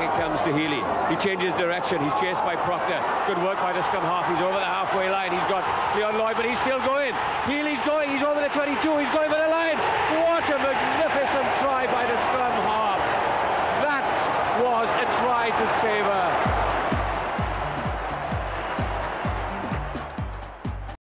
it comes to Healy. He changes direction. He's chased by Proctor. Good work by the scrum half. He's over the halfway line. He's got Leon Lloyd, but he's still going. Healy's going. He's over the 22. He's going for the line. What a magnificent try by the scrum half. That was a try to savour.